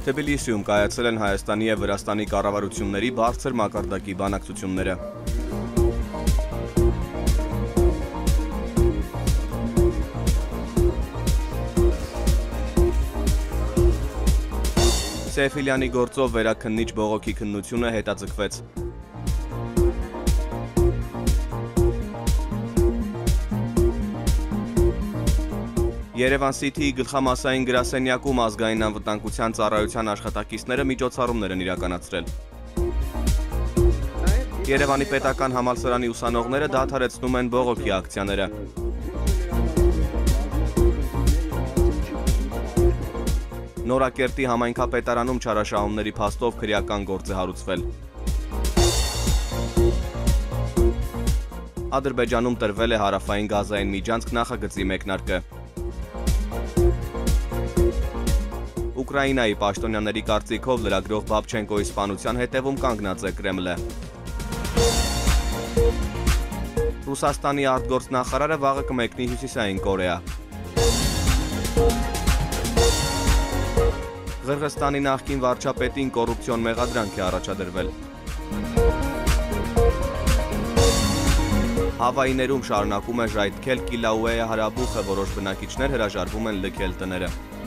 Թբիլիսիում կայացել են Հայաստանի և Վրաստանի կառավարությունների բարձր մակարդակի բանակցությունները։ Սեֆիլյանի գործով վերաքննիչ բողոքի քննությունը հետաձգվեց։ Երևան Սիթիի գլխամասային գրասենյակում ազգային անվտանգության ծառայության աշխատակիցները միջոցառումներ են իրականացրել։ Երևանի պետական համալսարանի ուսանողները դադարեցնում են բողոքի ակցիաները։ Նորակերտի համայնքապետարանում չարաշահումների փաստով քրեական գործ է հարուցվել։ Ադրբեջանում տրվել է հարավային գազային միջանցք նախագծի մեկնարկը։ Ուկրաինայի պաշտոնյաների կարծիքով լրագրող Բաբչենկոյի սպանության հետևում կանգնած է Կրեմլը։ Ռուսաստանի արտգործնախարարը վաղը կմեկնի Հյուսիսային Կորեա։ Ղրղստանի նախկին վարչապետին կոռուպցիոն մեղադրանք է առաջադրվել։ Հավայիներում շարունակում է ժայթքել Կիլաուեա հարաբուխը, որոշ բնակիչներ հրաժարվում են լքել տները։